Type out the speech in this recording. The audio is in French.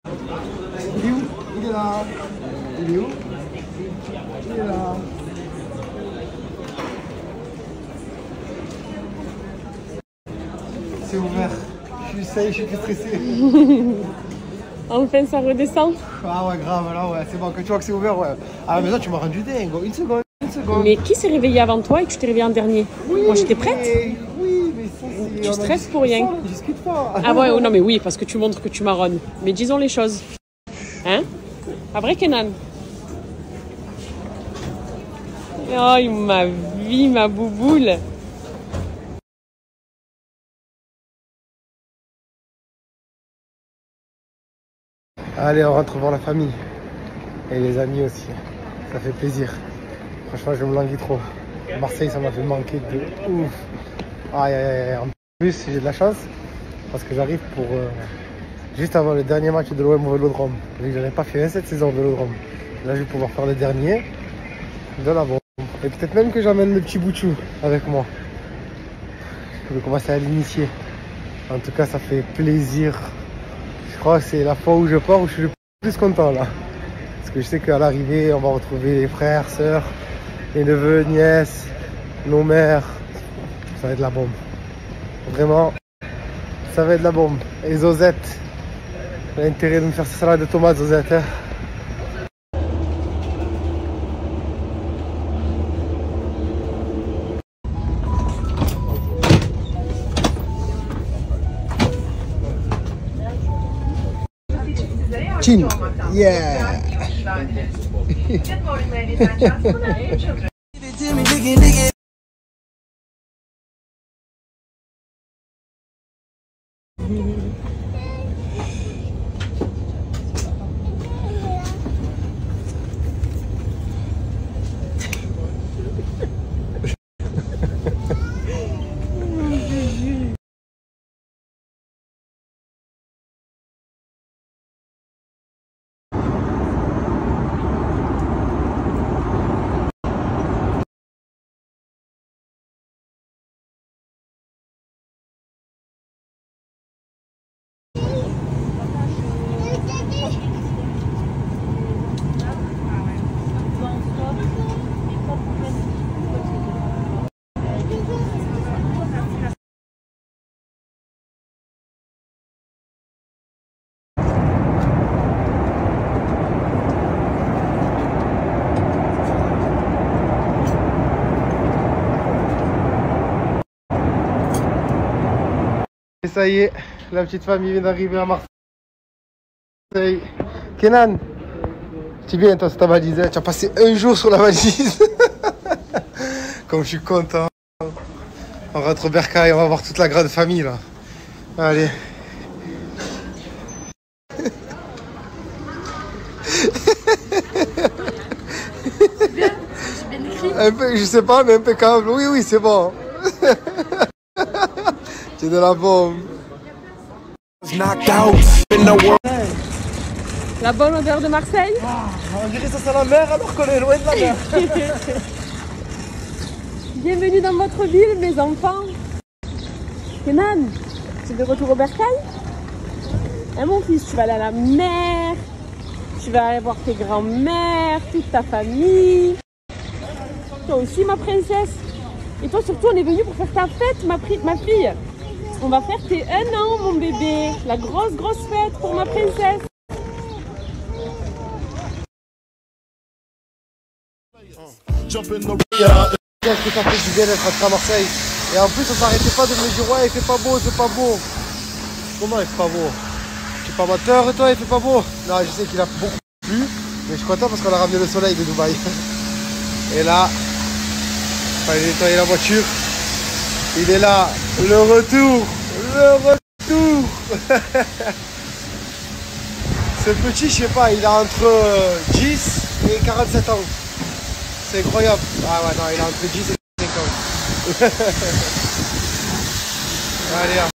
Il est où? Il est là. Il est où? Il est là. C'est ouvert. Je suis plus stressé. Enfin, ça redescend. Ah ouais, grave, là, ouais, c'est bon. Quand tu vois que c'est ouvert, ouais. Ah, mais là, tu m'as rendu dingue. Une seconde, une seconde. Mais qui s'est réveillé avant toi et que tu t'es réveillé en dernier? Oui, moi, j'étais prête. Oui, mais ça, c'est... Tu stresses pour rien. On discute pas. Ah ouais, non, mais oui, parce que tu montres que tu marronnes. Mais disons les choses. Hein? Pas vrai, Kenan? Oh, ma vie, ma bouboule. Allez, on rentre voir la famille. Et les amis aussi. Ça fait plaisir. Franchement, je me languis trop. Marseille, ça m'a fait manquer de ouf. Aïe, aïe, aïe. En plus, j'ai de la chance parce que j'arrive pour juste avant le dernier match de l'OM au Vélodrome. Vu que je n'avais pas fait cette saison au Vélodrome. Là, je vais pouvoir faire le dernier de la bombe. Et peut-être même que j'emmène le petit Boutchou avec moi. Je vais commencer à l'initier. En tout cas, ça fait plaisir. Je crois que c'est la fois où je pars où je suis le plus content là. Parce que je sais qu'à l'arrivée, on va retrouver les frères, sœurs, les neveux, nièces, nos mères. Ça va être la bombe. Vraiment, ça va être la bombe. Et Zozette, elle a intérêt de me faire sa salade de tomates, Zozette. Hein. Chin, yeah. Et ça y est, la petite famille vient d'arriver à Marseille. Kenan, tu viens toi, c'est ta valise, hein. Tu as passé un jour sur la valise. Comme je suis content. On rentre au Bercail, on va voir toute la grande famille là. Allez. Un peu, je sais pas, mais impeccable. Oui, oui, c'est bon. C'est de la bombe. La bonne odeur de Marseille. On dirait que ça sent la mer alors qu'on est loin de la mer. Bienvenue dans votre ville, mes enfants. Kenan, tu es de retour au Bercail? Hein, mon fils, tu vas aller à la mer. Tu vas aller voir tes grands-mères, toute ta famille. Toi aussi, ma princesse. Et toi, surtout, on est venu pour faire ta fête, ma fille. On va faire tes 1 an, mon bébé. La grosse fête pour ma princesse. Qu'est-ce que ça fait du bien d'être rentré à Marseille. Et en plus, on s'arrêtait pas de me dire ouais, il fait pas beau, c'est pas beau. Comment il fait pas beau? Tu es pas amateur, toi, il fait pas beau? Non, je sais qu'il a beaucoup plu, mais je suis content parce qu'on a ramené le soleil de Dubaï. Et là, il fallait nettoyer la voiture. Il est là, le retour. Ce petit, je sais pas, il a entre 10 et 47 ans. C'est incroyable. Ah ouais, non, il a entre 10 et 50. Allez,